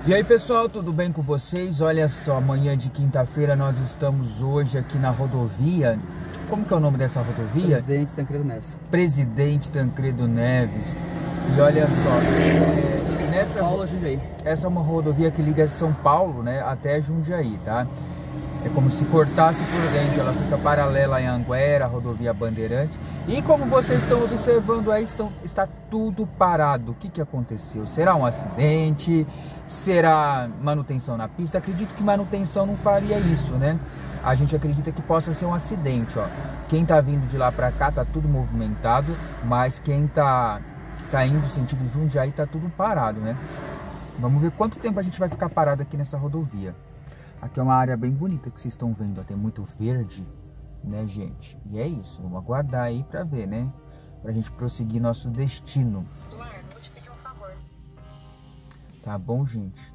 E aí pessoal, tudo bem com vocês? Olha só, amanhã de quinta-feira nós estamos hoje aqui na rodovia. Como que é o nome dessa rodovia? Presidente Tancredo Neves. Presidente Tancredo Neves. E olha só, São Paulo a Jundiaí. Essa é uma rodovia que liga São Paulo, né, até Jundiaí, tá? É como se cortasse por dentro, ela fica paralela em Anguera, rodovia Bandeirantes. E como vocês estão observando aí, está tudo parado. O que aconteceu? Será um acidente? Será manutenção na pista? Acredito que manutenção não faria isso, né? A gente acredita que possa ser um acidente, ó. Quem tá vindo de lá pra cá tá tudo movimentado, mas quem tá indo sentido Jundiaí tá tudo parado, né? Vamos ver quanto tempo a gente vai ficar parado aqui nessa rodovia. Aqui é uma área bem bonita que vocês estão vendo, ó, tem muito verde, né, gente? E é isso, vamos aguardar aí pra ver, né? Pra gente prosseguir nosso destino. Eduardo, vou te pedir um favor. Tá bom, gente?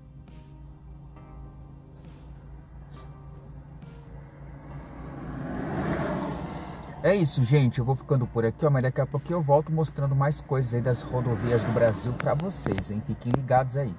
É isso, gente, eu vou ficando por aqui, ó, mas daqui a pouco eu volto mostrando mais coisas aí das rodovias do Brasil pra vocês, hein? Fiquem ligados aí.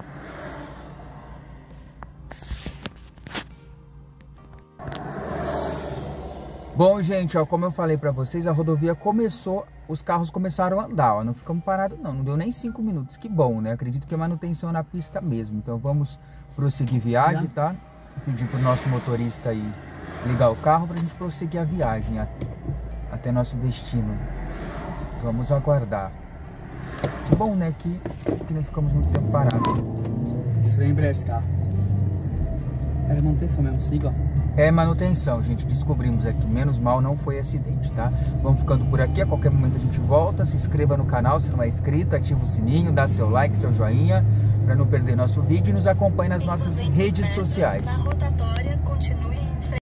Bom, gente, ó, como eu falei pra vocês, a rodovia começou, os carros começaram a andar, ó, não ficamos parados não deu nem 5 minutos, que bom, né? Acredito que é manutenção na pista mesmo, então vamos prosseguir viagem, tá? Vou pedir pro nosso motorista aí ligar o carro pra gente prosseguir a viagem até nosso destino. Vamos aguardar. Que bom, né, que não ficamos muito tempo parados. Isso lembra esse carro. Era manutenção mesmo, siga, ó. É manutenção, gente, descobrimos aqui, menos mal não foi acidente, tá? Vamos ficando por aqui, a qualquer momento a gente volta, se inscreva no canal se não é inscrito, ativa o sininho, dá seu like, seu joinha, para não perder nosso vídeo e nos acompanhe nas nossas redes sociais. Na rotatória, continue